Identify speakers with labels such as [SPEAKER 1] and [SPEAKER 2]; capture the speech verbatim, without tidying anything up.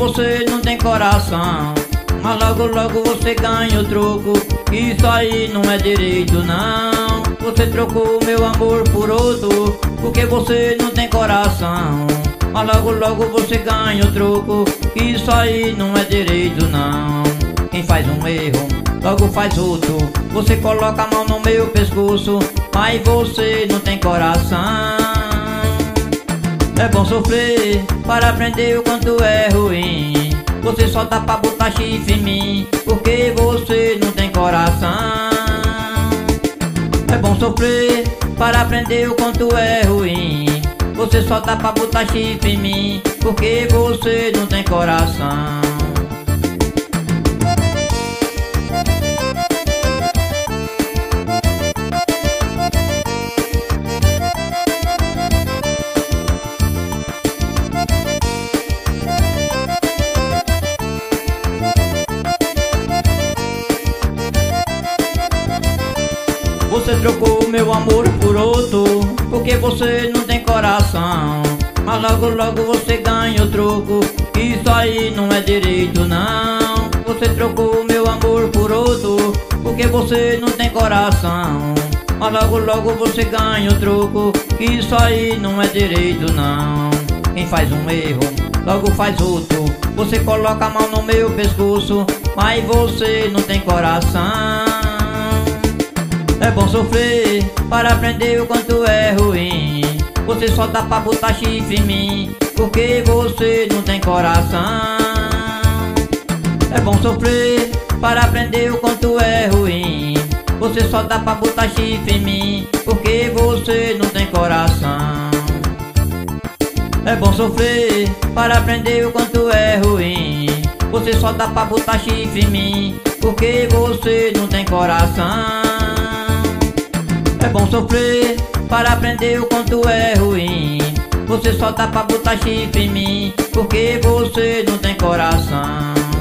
[SPEAKER 1] você não tem coração. Mas logo logo você ganha o troco. Isso aí não é direito não. Você trocou meu amor por outro, porque você não tem coração. Mas logo logo você ganha o troco. Isso aí não é direito não. Quem faz um erro, logo faz outro. Você coloca a mão no meu pescoço, mas você não tem coração. É bom sofrer para aprender o quanto é ruim. Você só dá pra botar chifre em mim, porque você não tem coração. É bom sofrer para aprender o quanto é ruim. Você só dá pra botar chifre em mim, porque você não tem coração. Você trocou meu amor por outro, porque você não tem coração. Mas logo logo você ganha o troco. Isso aí não é direito não. Você trocou meu amor por outro, porque você não tem coração. Mas logo logo você ganha o troco. Isso aí não é direito não. Quem faz um erro, logo faz outro. Você coloca a mão no meu pescoço, mas você não tem coração. É bom sofrer para aprender o quanto é ruim. Você só dá pra botar chifre em mim, porque você não tem coração. É bom sofrer para aprender o quanto é ruim. Você só dá pra botar chifre em mim, porque você não tem coração. É bom sofrer para aprender o quanto é ruim. Você só dá pra botar chifre em mim, porque você não tem coração. É bom sofrer para aprender o quanto é ruim. Você só dá pra botar chifre em mim, porque você não tem coração.